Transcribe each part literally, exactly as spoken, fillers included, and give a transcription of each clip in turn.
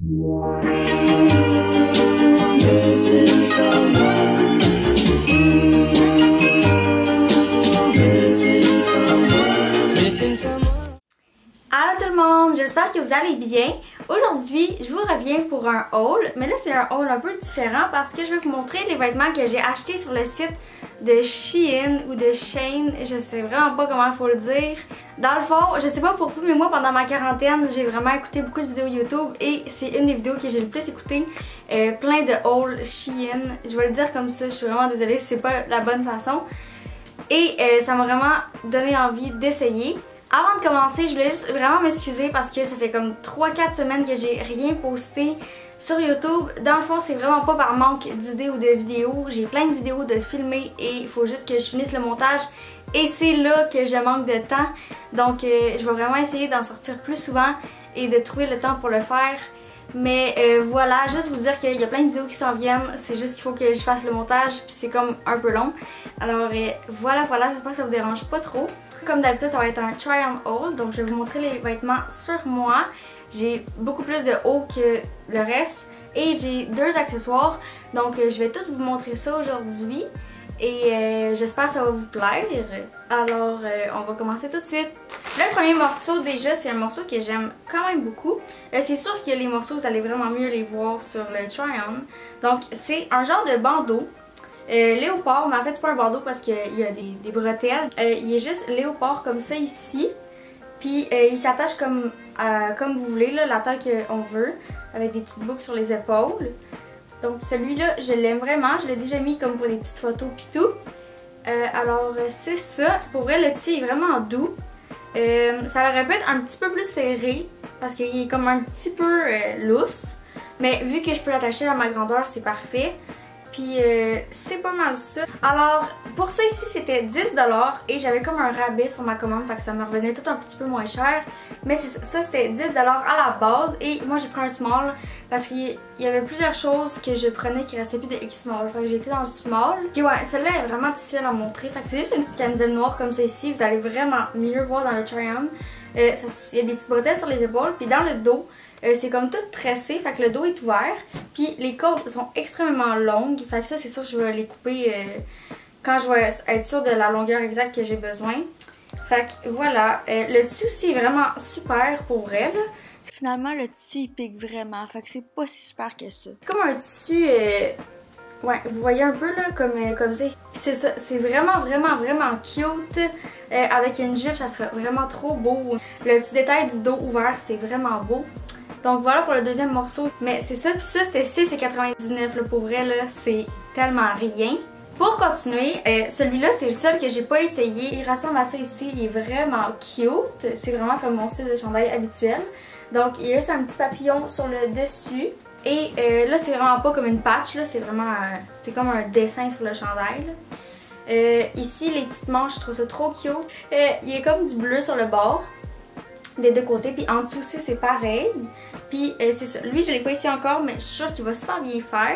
Allô tout le monde, j'espère que vous allez bien. Aujourd'hui, je vous reviens pour un haul, mais là c'est un haul un peu différent parce que je vais vous montrer les vêtements que j'ai achetés sur le site de Shein ou de Shein, je sais vraiment pas comment il faut le dire. Dans le fond, je sais pas pour vous, mais moi pendant ma quarantaine, j'ai vraiment écouté beaucoup de vidéos YouTube et c'est une des vidéos que j'ai le plus écoutées, euh, plein de hauls Shein. Je vais le dire comme ça, je suis vraiment désolée si c'est pas la bonne façon. Et euh, ça m'a vraiment donné envie d'essayer. Avant de commencer, je voulais juste vraiment m'excuser parce que ça fait comme trois quatre semaines que j'ai rien posté sur YouTube. Dans le fond, c'est vraiment pas par manque d'idées ou de vidéos. J'ai plein de vidéos de filmer et il faut juste que je finisse le montage. Et c'est là que je manque de temps. Donc euh, je vais vraiment essayer d'en sortir plus souvent et de trouver le temps pour le faire. Mais euh, voilà, juste vous dire qu'il y a plein de vidéos qui s'en viennent. C'est juste qu'il faut que je fasse le montage puis c'est comme un peu long. Alors euh, voilà, voilà, j'espère que ça vous dérange pas trop. Comme d'habitude, ça va être un try on haul. Donc je vais vous montrer les vêtements sur moi. J'ai beaucoup plus de haut que le reste. Et j'ai deux accessoires. Donc euh, je vais tout vous montrer ça aujourd'hui. Et euh, j'espère que ça va vous plaire. Alors euh, on va commencer tout de suite. Le premier morceau déjà, c'est un morceau que j'aime quand même beaucoup. Euh, c'est sûr que les morceaux, vous allez vraiment mieux les voir sur le try-on. Donc c'est un genre de bandeau. Euh, léopard, mais en fait c'est pas un bandeau parce qu'il y a des, des bretelles. Euh, il est juste léopard comme ça ici. Puis euh, il s'attache comme, euh, comme vous voulez, là, la taille qu'on veut. Avec des petites boucles sur les épaules. Donc celui-là, je l'aime vraiment. Je l'ai déjà mis comme pour des petites photos pis tout. Euh, alors c'est ça. Pour vrai, le tissu est vraiment doux. Euh, ça aurait pu être un petit peu plus serré parce qu'il est comme un petit peu euh, lousse. Mais vu que je peux l'attacher à ma grandeur, c'est parfait. Puis euh, c'est pas mal ça. Alors pour ça ici c'était dix dollars et j'avais comme un rabais sur ma commande, fait que ça me revenait tout un petit peu moins cher. Mais ça c'était dix dollars à la base et moi j'ai pris un small parce qu'il y avait plusieurs choses que je prenais qui restaient plus de X-small. Fait que j'ai été dans le small. Et ouais, celle-là est vraiment difficile à montrer. Fait que c'est juste une petite camisole noire comme ça ici. Vous allez vraiment mieux voir dans le try-on. Euh, il y a des petites bretelles sur les épaules puis dans le dos. Euh, c'est comme tout tressé, fait que le dos est ouvert. Puis les cordes sont extrêmement longues. Fait que ça, c'est sûr que je vais les couper euh, quand je vais être sûre de la longueur exacte que j'ai besoin. Fait que voilà. Euh, le tissu aussi est vraiment super pour vrai, là. Finalement, le tissu il pique vraiment. Fait que c'est pas si super que ça. C'est comme un tissu... Euh... Ouais, vous voyez un peu là, comme, euh, comme ça. C'est ça, c'est vraiment, vraiment, vraiment cute. Euh, avec une jupe, ça serait vraiment trop beau. Le petit détail du dos ouvert, c'est vraiment beau. Donc voilà pour le deuxième morceau. Mais c'est ça, puis ça c'était six quatre-vingt-dix-neuf là, pour vrai là, c'est tellement rien. Pour continuer, euh, celui-là c'est le seul que j'ai pas essayé. Il ressemble à ça ici, il est vraiment cute. C'est vraiment comme mon style de chandail habituel. Donc il y a juste un petit papillon sur le dessus. Et euh, là c'est vraiment pas comme une patch, là, c'est vraiment, euh, c'est comme un dessin sur le chandail. Là. Euh, ici les petites manches, je trouve ça trop cute. Euh, il y a comme du bleu sur le bord. Des deux côtés, puis en dessous aussi c'est pareil. Puis euh, c'est ça, lui je l'ai pas ici encore mais je suis sûre qu'il va super bien faire.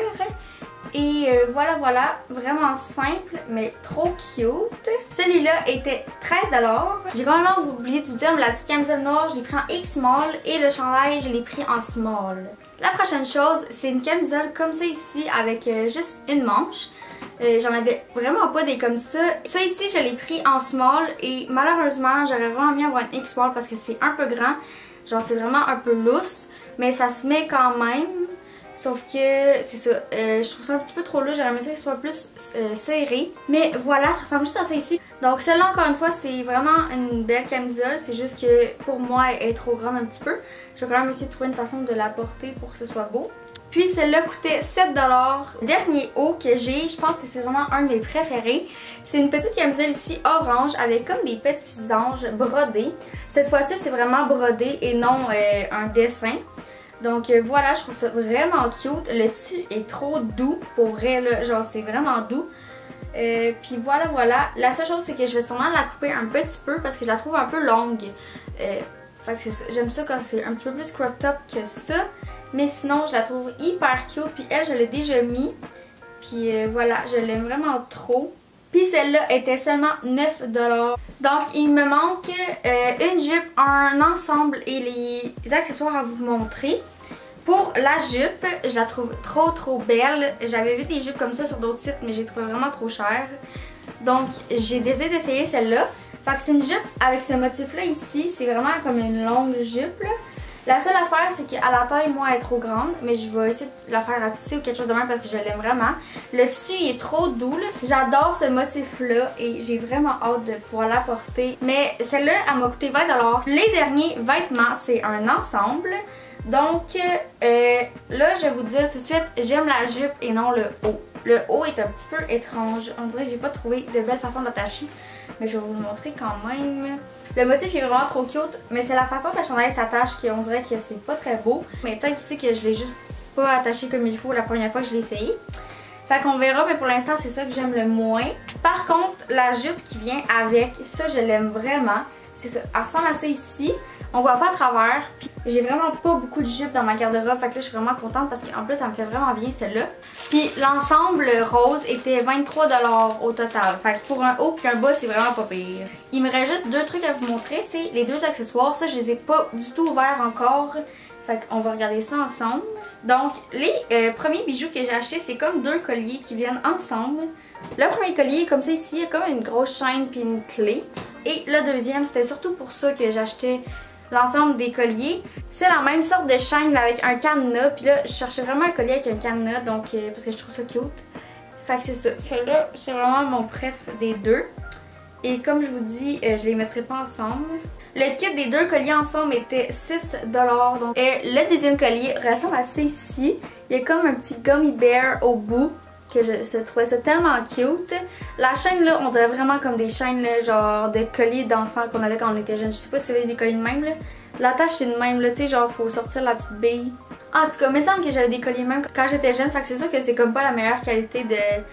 Et euh, voilà voilà, vraiment simple mais trop cute. Celui-là était treize dollars. J'ai complètement oublié de vous dire, mais la petite camisole noire je l'ai pris en X-small et le chandail je l'ai pris en small. La prochaine chose, c'est une camisole comme ça ici avec euh, juste une manche. Euh, J'en avais vraiment pas des comme ça. Ça ici, je l'ai pris en small et malheureusement, j'aurais vraiment mis avoir un X-small parce que c'est un peu grand. Genre, c'est vraiment un peu lousse, mais ça se met quand même. Sauf que, c'est ça, euh, je trouve ça un petit peu trop lourd. J'aurais aimé ça qu'il soit plus euh, serré. Mais voilà, ça ressemble juste à ça ici. Donc celle-là, encore une fois, c'est vraiment une belle camisole. C'est juste que pour moi, elle est trop grande un petit peu. Je vais quand même essayer de trouver une façon de la porter pour que ce soit beau. Puis celle-là coûtait sept dollars. Dernier haut que j'ai, je pense que c'est vraiment un de mes préférés. C'est une petite camisole ici orange avec comme des petits anges brodés. Cette fois-ci, c'est vraiment brodé et non euh, un dessin. Donc euh, voilà, je trouve ça vraiment cute. Le tissu est trop doux, pour vrai, là, genre c'est vraiment doux. Euh, puis voilà, voilà. La seule chose, c'est que je vais sûrement la couper un petit peu parce que je la trouve un peu longue. Euh, fait que c'est ça. J'aime ça quand c'est un petit peu plus crop top que ça. Mais sinon, je la trouve hyper cute. Puis elle, je l'ai déjà mis. Puis euh, voilà, je l'aime vraiment trop. Puis celle-là était seulement neuf dollars. Donc il me manque euh, une jupe, un ensemble et les accessoires à vous montrer. Pour la jupe, je la trouve trop trop belle. J'avais vu des jupes comme ça sur d'autres sites, mais j'ai trouvé vraiment trop cher. Donc j'ai décidé d'essayer celle-là. Fait que c'est une jupe avec ce motif-là ici. C'est vraiment comme une longue jupe là. La seule affaire, c'est qu'à la taille, moi, elle est trop grande, mais je vais essayer de la faire à tisser ou quelque chose de même parce que je l'aime vraiment. Le tissu, il est trop doux, là. J'adore ce motif-là et j'ai vraiment hâte de pouvoir la porter. Mais celle-là, elle m'a coûté vingt dollars. Les derniers vêtements, c'est un ensemble. Donc, euh, là, je vais vous dire tout de suite, j'aime la jupe et non le haut. Le haut est un petit peu étrange. On dirait que j'ai pas trouvé de belle façon d'attacher, mais je vais vous le montrer quand même. Le motif est vraiment trop cute, mais c'est la façon que la chandail s'attache qu'on dirait que c'est pas très beau. Mais peut-être aussi que je l'ai juste pas attaché comme il faut la première fois que je l'ai essayé. Fait qu'on verra, mais pour l'instant c'est ça que j'aime le moins. Par contre, la jupe qui vient avec, ça je l'aime vraiment. C'est ça, elle ressemble à ça ici. On voit pas à travers. J'ai vraiment pas beaucoup de jupes dans ma garde-robe. Fait que là, je suis vraiment contente parce qu'en plus, ça me fait vraiment bien celle-là. Puis l'ensemble rose était vingt-trois dollars au total. Fait que pour un haut puis un bas, c'est vraiment pas pire. Il me reste juste deux trucs à vous montrer. C'est les deux accessoires. Ça, je les ai pas du tout ouverts encore. Fait qu'on va regarder ça ensemble. Donc, les euh, premiers bijoux que j'ai achetés, c'est comme deux colliers qui viennent ensemble. Le premier collier, comme ça ici, il y a comme une grosse chaîne puis une clé. Et le deuxième, c'était surtout pour ça que j'achetais l'ensemble des colliers. C'est la même sorte de chaîne mais avec un cadenas. Puis là, je cherchais vraiment un collier avec un cadenas, donc euh, parce que je trouve ça cute. Fait que c'est ça. Celui-là, c'est vraiment mon préf des deux. Et comme je vous dis, euh, je les mettrai pas ensemble. Le kit des deux colliers ensemble était six dollars. Donc, et le deuxième collier ressemble à ça ici. Il y a comme un petit gummy bear au bout. Que je, je trouvais ça tellement cute. La chaîne là, on dirait vraiment comme des chaînes là, genre de colliers d'enfants qu'on avait quand on était jeune. Je sais pas si vous avez des colliers de même là. L'attache c'est de même là, tu sais, genre faut sortir la petite bille. En tout cas, il me semble que j'avais des colliers de même quand j'étais jeune. Fait que c'est sûr que c'est comme pas la meilleure qualité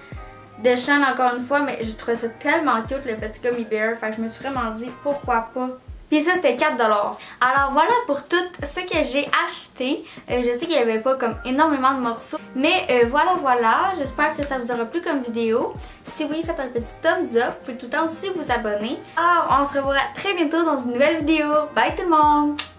de, de chaîne encore une fois. Mais je trouvais ça tellement cute le petit gummy bear. Fait que je me suis vraiment dit pourquoi pas. Puis ça c'était quatre dollars. Alors voilà pour tout ce que j'ai acheté. Euh, je sais qu'il n'y avait pas comme énormément de morceaux. Mais euh, voilà voilà. J'espère que ça vous aura plu comme vidéo. Si oui, faites un petit thumbs up. Vous pouvez tout le temps aussi vous abonner. Alors on se revoit très bientôt dans une nouvelle vidéo. Bye tout le monde!